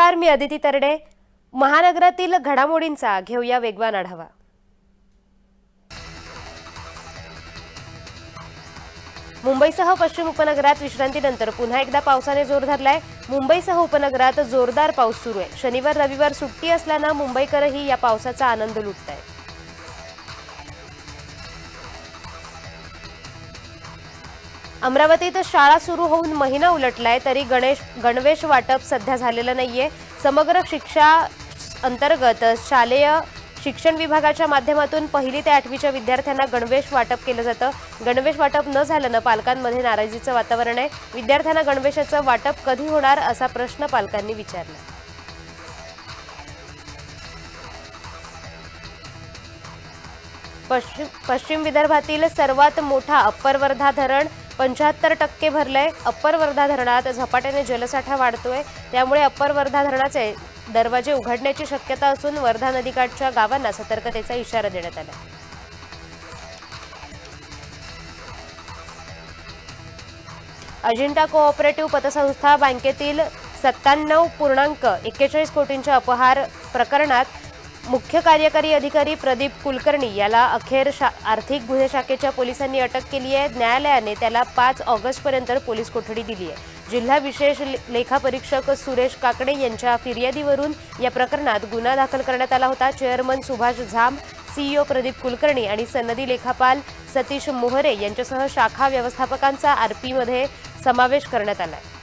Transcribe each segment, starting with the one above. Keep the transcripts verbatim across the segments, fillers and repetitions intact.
नमस्कार, मी अदिती तरडे। महानगरातील घडामोडींचा घेऊया वेगवान आढावा। मुंबईसह पश्चिम उपनगरात विश्रांतीनंतर पुन्हा एकदा पावसाने जोर धरलाय। मुंबईसह उपनगरात जोरदार पाऊस सुरू आहे। शनिवार रविवार सुट्टी असल्याने मुंबईकरही या पावसाचा आनंद लुटतायत। अमरावतीत शाळा सुरू होऊन महिना उलटलाय तरी गणेश गणवेश वाटप सध्या झालेलं नाहीये। समग्र शिक्षा अंतर्गत शालेय शिक्षण विभागाच्या माध्यमातून पहिली ते आठवीच्या विद्यार्थ्यांना गणवेश वाटप केलं जातं। गणवेश वाटप न झाल्याने पालकांमध्ये नाराजीचं वातावरण आहे। विद्यार्थ्यांना गणवेशाचं वाटप कधी होणार असा प्रश्न पालकांनी विचारला। पश्चिम पश्चिम विदर्भातील सर्वात मोठा अप्पर वर्धा धरण पंच्याहत्तर टक्के भरलंय। अप्पर वर्धा धरणात झपाट्याने जलसाठा वाढतोय, त्यामुळे अप्पर वर्धा धरणाचे दरवाजे उघडण्याची शक्यता असून वर्धा नदीकाठच्या गावांना सतर्कतेचा इशारा देण्यात आला। अजिंठा कोऑपरेटिव्ह पतसंस्था बँकेतील सत्त्याण्णव पूर्णांक एक्केचाळीस कोटींच्या अपहार प्रकरणात मुख्य कार्यकारी अधिकारी प्रदीप कुलकर्णी याला अखेर आर्थिक गुन्हे शाखेच्या पोलिसांनी अटक केली आहे। न्यायालयाने त्याला पाच ऑगस्ट पर्यंत पोलीस कोठडी दिली आहे। जिल्हा विशेष लेखापरीक्षक सुरेश काकडे यांच्या फिर्यादीवरून या प्रकरणात गुन्हा दाखल करण्यात आला होता। चेअरमन सुभाष झाम, सीईओ प्रदीप कुलकर्णी आणि सनदी लेखापाल सतीश मोहरे यांच्यासह शाखा व्यवस्थापकांचा आरपीमध्ये समावेश करण्यात आला आहे।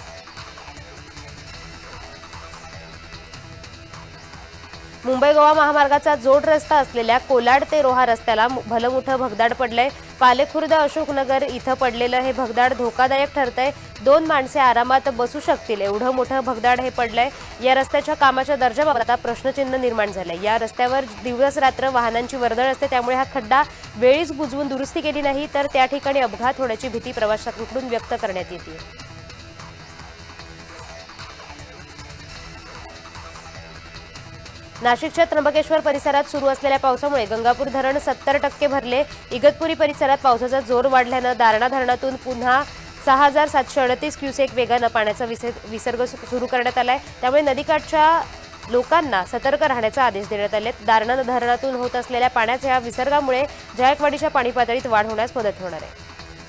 मुंबई गोवा महामार्गाचा जोड रस्ता असलेल्या कोलाड ते रोहा रस्त्याला भलमोठं भगदाड पडलंय। पालेखुर्द अशोकनगर इथं पडलेलं हे भगदाड धोकादायक ठरतंय। दोन माणसे आरामात बसू शकतील एवढं मोठं भगदाड हे पडलंय। या रस्त्याच्या कामाच्या दर्जाबाबत आता प्रश्नचिन्ह निर्माण झालंय। या रस्त्यावर दिवस रात्र वाहनांची वर्दळ असते, त्यामुळे हा खड्डा वेळीच बुजवून दुरुस्ती केली नाही तर त्या ठिकाणी अपघात होण्याची भीती प्रवाशांकडून व्यक्त करण्यात येते। नाशिकच्या त्र्यंबकेश्वर परिसरात सुरू असलेल्या पावसामुळे गंगापूर धरण सत्तर टक्के भरले। इगतपुरी परिसरात पावसाचा जोर वाढल्याने दारणा धरणातून पुन्हा सहा हजार सातशे अडतीस क्युसेक वेगाने पाण्याचा विसर्ग सुरू करण्यात आलाय, त्यामुळे नदीकाठच्या लोकांना सतर्क राहण्याचे आदेश देण्यात आले। दारणा धरणातून होत असलेल्या पाण्याच्या विसर्गामुळे जायकवाडीच्या पाणी पातळीत वाढ होण्यास मदत होणार आहे।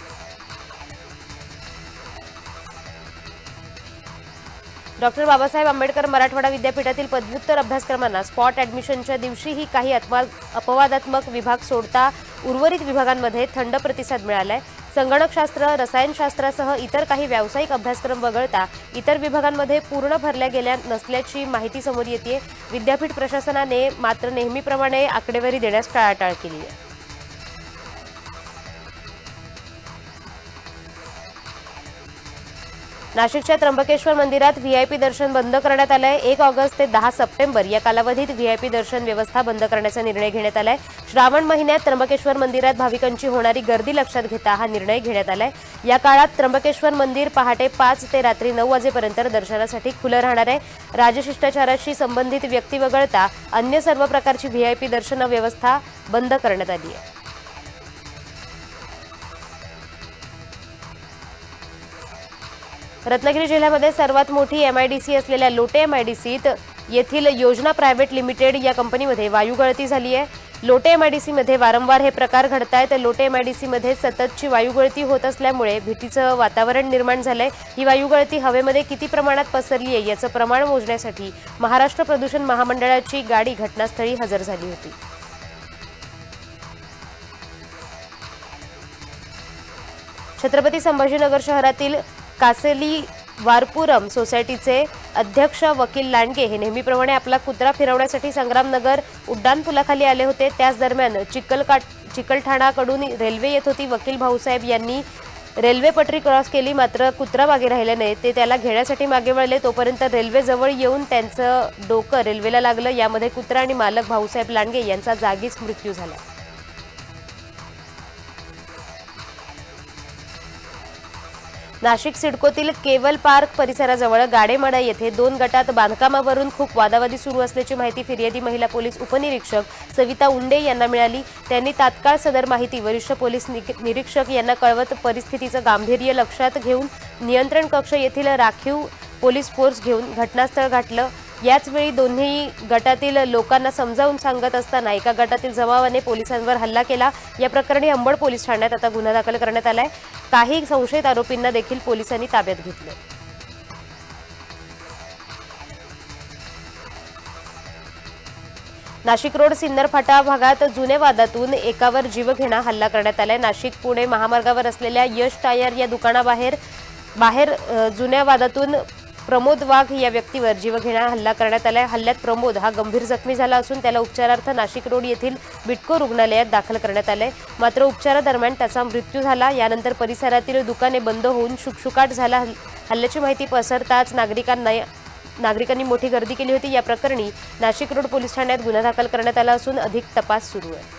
डॉक्टर बाबासाहेब आंबेडकर मराठवाडा विद्यापीठातील पदव्युत्तर अभ्यासक्रमांना स्पॉट ॲडमिशनच्या दिवशीही काही अपवादात्मक विभाग सोडता उर्वरित विभागांमध्ये थंड प्रतिसाद मिळालाय। संगणकशास्त्र, रसायनशास्त्रासह इतर काही व्यावसायिक अभ्यासक्रम वगळता इतर विभागांमध्ये पूर्ण भरल्या गेल्या नसल्याची माहिती समोर येते। विद्यापीठ प्रशासनाने मात्र नेहमीप्रमाणे आकडेवारी देण्यास टाळाटाळ केली आहे। नाशिकच्या त्र्यंबकेश्वर मंदिरात व्हीआयपी दर्शन बंद करण्यात आलंय। एक ऑगस्ट ते दहा सप्टेंबर या कालावधीत व्हीआयपी दर्शन व्यवस्था बंद करण्याचा निर्णय घेण्यात आलाय। श्रावण महिन्यात त्र्यंबकेश्वर मंदिरात भाविकांची होणारी गर्दी लक्षात घेता हा निर्णय घेण्यात आलाय। या काळात त्र्यंबकेश्वर मंदिर पहाटे पाच ते रात्री नऊ वाजेपर्यंत दर्शनासाठी खुलं राहणार आहे। राजशिष्टाचाराशी संबंधित व्यक्ती वगळता अन्य सर्व प्रकारची व्हीआयपी दर्शन व्यवस्था बंद करण्यात आली आहे। रत्नागिरी जिल्ह्यामध्ये सर्वात मोठी एमआयडीसी असलेल्या लोटे एमआयडीसीत येथील योजना प्रायव्हेट लिमिटेड या कंपनीमध्ये वायुगळती झाली आहे। लोटे एमआयडीसीमध्ये वारंवार हे प्रकार घडतायत। लोटे एमआयडीसीमध्ये सततची वायुगळती होत असल्यामुळे भीतीचं वातावरण निर्माण झालंय। ही वायुगळती हवेमध्ये किती प्रमाणात पसरली आहे याचं प्रमाण मोजण्यासाठी महाराष्ट्र प्रदूषण महामंडळाची गाडी घटनास्थळी हजर झाली होती। छत्रपती संभाजीनगर शहरातील कासेली वारपुरम सोसायटीचे अध्यक्ष वकील लांडगे हे नेहमीप्रमाणे आपला कुत्रा फिरवण्यासाठी संग्रामनगर उड्डाणपुलाखाली आले होते। त्याच दरम्यान चिखलकाट चिखलठाणाकडून रेल्वे येत होती। वकील भाऊसाहेब यांनी रेल्वे पटरी क्रॉस केली, मात्र कुत्रा मागे राहिल्याने ते त्याला घेण्यासाठी मागे वळले। तोपर्यंत रेल्वे जवळ येऊन त्यांचं डोकं रेल्वेला लागलं। यामध्ये कुत्रा आणि मालक भाऊसाहेब लांडगे यांचा जागीच मृत्यू झाला। नाशिक सिडकोतील केवल पार्क परिसराजवळ गाडेमाडा येथे दोन गटात बांधकामावरून खूप वादावादी सुरू असल्याची माहिती फिर्यादी महिला पोलीस उपनिरीक्षक सविता उंडे यांना मिळाली। त्यांनी तात्काळ सदर माहिती वरिष्ठ पोलीस निरीक्षक यांना कळवत परिस्थितीचं गांभीर्य लक्षात घेऊन नियंत्रण कक्ष येथील राखीव पोलीस फोर्स घेऊन घटनास्थळ गाठलं। याच वेळी दोन्ही गटातील लोकांना समजावून सांगत असताना एका गटातील जमावाने पोलिसांवर हल्ला केला। या प्रकरणी अंबड पोलीस ठाण्यात आता गुन्हा दाखल करण्यात आलाय। काही संशयित आरोपींना देखील पोलिसांनी ताब्यात घेतले। नाशिक रोड सिन्नर फाटा भागात जुन्या वादातून एकावर जीवघेणा हल्ला करण्यात आलाय। नाशिक पुणे महामार्गावर असलेल्या यश टायर या दुकानाबाहेर बाहेर जुन्या वादातून प्रमोद वाघ या व्यक्तीवर जीवघेणा हल्ला करण्यात आलाय। हल्ल्यात प्रमोद हा गंभीर जखमी झाला असून त्याला उपचारार्थ नाशिक रोड येथील बिटको रुग्णालयात दाखल करण्यात आले। मात्र उपचारादरम्यान त्याचा मृत्यू झाला। यानंतर परिसरातील दुकाने बंद होऊन शुकशुकाट झाला। हल्ल्याची माहिती पसरताच नागरिकांना नागरिकांनी मोठी गर्दी केली होती। या प्रकरणी नाशिक रोड पोलीस ठाण्यात गुन्हा दाखल करण्यात आला असून अधिक तपास सुरू आहे।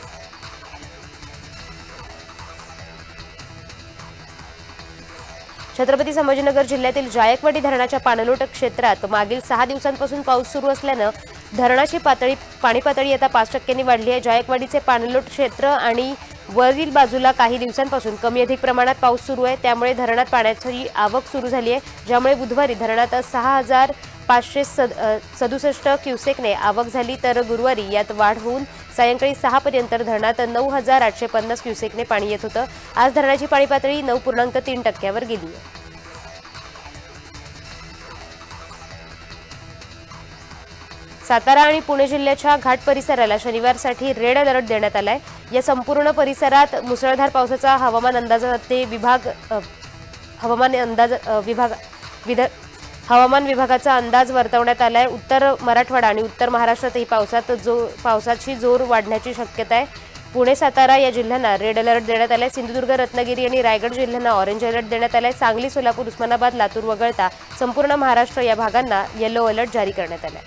छत्रपती संभाजीनगर जिल्ह्यातील जायकवाडी धरणाच्या पाणलोट क्षेत्रात मागील सहा दिवसांपासून पाऊस सुरू असल्यानं धरणाची पातळी पाणी पातळी आता पाच टक्क्यांनी वाढली आहे। जायकवाडीचे पाणलोट क्षेत्र आणि वरील बाजूला काही दिवसांपासून कमी अधिक प्रमाणात पाऊस सुरू आहे। त्यामुळे धरणात पाण्याची आवक सुरू झाली आहे, ज्यामुळे बुधवारी धरणात सहा हजार पाचशे सदुसष्ट क्युसेकने आवक झाली, तर गुरुवारी यात वाढ होऊन सायंकाळी सहा पर्यंत धरणात नऊ हजार आठशे पन्नास क्युसेकने पाणी येत होतं। आज धरणाची पाणी पातळी नऊ पूर्णांक तीन टक्क्यावर गेली आहे। सातारा आणि पुणे जिल्ह्याच्या घाट परिसराला शनिवारसाठी रेड अलर्ट देण्यात आलाय। या संपूर्ण परिसरात मुसळधार पावसाचा हवामान अंदाजाचे विभाग हवामान अंदाज विभाग विध हवामान विभागाचा अंदाज वर्तवण्यात आलाय। उत्तर मराठवाडा आणि उत्तर महाराष्ट्रातही पावसात जो पावसाची जोर वाढण्याची शक्यता आहे। पुणे सातारा या जिल्ह्यांना रेड अलर्ट देण्यात आलाय। सिंधुदुर्ग रत्नागिरी आणि रायगड जिल्ह्यांना ऑरेंज अलर्ट देण्यात आलाय। सांगली सोलापूर उस्मानाबाद लातूर वगळता संपूर्ण महाराष्ट्र या भागांना येलो अलर्ट जारी करण्यात आलाय।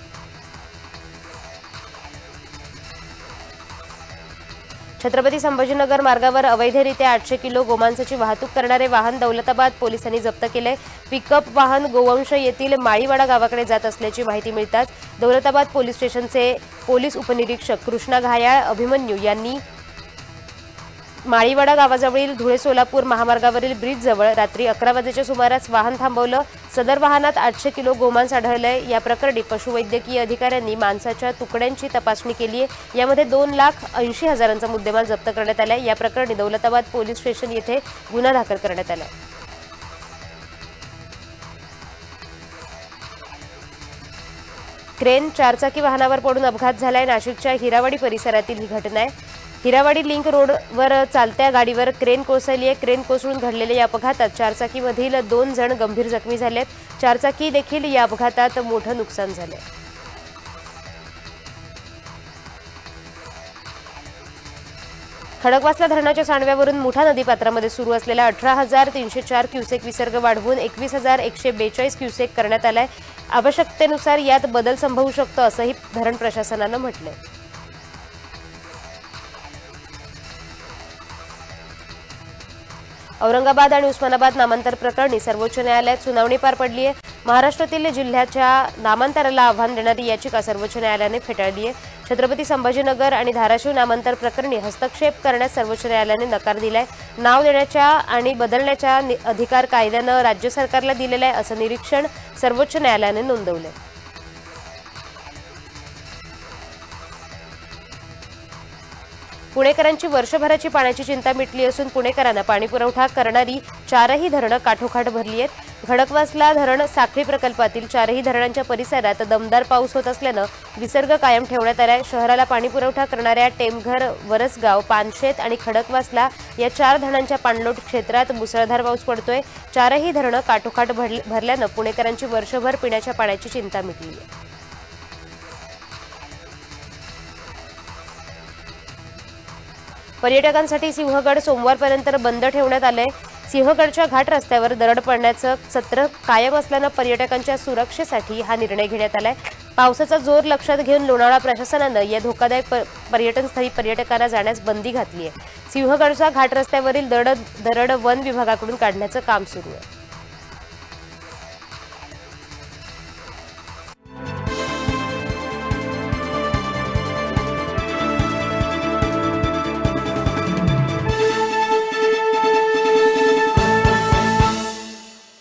छत्रपती संभाजीनगर मार्गावर अवैधरित्या आठशे किलो गोमांसाची वाहतूक करणारे वाहन दौलताबाद पोलिसांनी जप्त केले। पिकअप वाहन गोवंश येथील माळीवाडा गावाकडे जात असल्याची माहिती मिळताच दौलताबाद पोलीस स्टेशनचे पोलीस उपनिरीक्षक कृष्णा घायाळ अभिमन्यू यांनी माळीवाडा गावाजवळील धुळे सोलापूर महामार्गावरील ब्रिजजवळ रात्री अकरा वाजेच्या सुमारास वाहन थांबवलं। सदर वाहनात आठशे किलो गोमांस आढळलंय। या प्रकरणी पशुवैद्यकीय अधिकाऱ्यांनी मांसाच्या तुकड्यांची तपासणी केली आहे। यामध्ये दोन लाख ऐंशी हजारांचा मुद्देमाल जप्त करण्यात आलाय। या प्रकरणी दौलताबाद पोलीस स्टेशन येथे गुन्हा दाखल करण्यात आलाय। क्रेन चारचाकी वाहनावर पडून अपघात झालाय। नाशिकच्या हिरावाडी परिसरातील ही घटना आहे। हिरावाडी लिंक रोडवर चालत्या गाडीवर क्रेन कोसळली आहे। क्रेन कोसळून घडलेल्या या अपघातात चारचाकीमधील दोन जण गंभीर जखमी झालेत। चारचाकी देखील या अपघातात मोठं नुकसान झालंय। खडकवासला धरणाच्या सांडव्यावरून मुठा नदीपात्रामध्ये सुरू असलेला अठरा हजार तीनशे चार क्युसेक विसर्ग वाढवून एकवीस हजार एकशे बेचाळीस क्युसेक करण्यात आलाय। आवश्यकतेनुसार यात बदल संभवू शकतो असंही धरण प्रशासनानं म्हटलंय। औरंगाबाद आणि उस्मानाबाद नामांतर प्रकरणी सर्वोच्च न्यायालयात सुनावणी पार पडली आहे। महाराष्ट्रातील जिल्ह्याच्या नामांतराला आव्हान देणारी याचिका सर्वोच्च न्यायालयाने फेटाळली आहे। छत्रपती संभाजीनगर आणि धाराशिव नामांतर प्रकरणी हस्तक्षेप करण्यास सर्वोच्च न्यायालयाने नकार दिलाय। नाव देण्याच्या आणि बदलण्याचा अधिकार कायद्यानं राज्य सरकारला दिलेला आहे असं निरीक्षण सर्वोच्च न्यायालयाने नोंदवलंय। पुणेकरांची वर्षभराची पाण्याची चिंता मिटली असून पुणेकरांना पाणी पुरवठा करणारी चारही धरणं काठोकाठ भरली आहेत। खडकवासला धरण साखळी प्रकल्पातील चारही धरणांच्या परिसरात दमदार पाऊस होत असल्यानं विसर्ग कायम ठेवण्यात आलाय। शहराला पाणी पुरवठा करणाऱ्या टेमघर, वरसगाव, पानशेत आणि खडकवासला या चार धरणांच्या पाणलोट क्षेत्रात मुसळधार पाऊस पडतोय। चारही धरणं काठोकाठ भरल्यानं पुणेकरांची वर्षभर पिण्याच्या पाण्याची चिंता मिटली आहे। पर्यटकांसाठी सिंहगड सोमवारपर्यंत बंद ठेवण्यात आले। सिंहगडच्या घाट रस्त्यावर दरड पडण्याचं सत्र कायम असल्यानं पर्यटकांच्या सुरक्षेसाठी हा निर्णय घेण्यात आलाय। पावसाचा जोर लक्षात घेऊन लोणावळा प्रशासनानं या धोकादायक पर्यटनस्थळी पर्यटकांना जाण्यास बंदी घातली आहे। सिंहगडच्या घाट रस्त्यावरील दरड दरड वन विभागाकडून काढण्याचं काम सुरू आहे।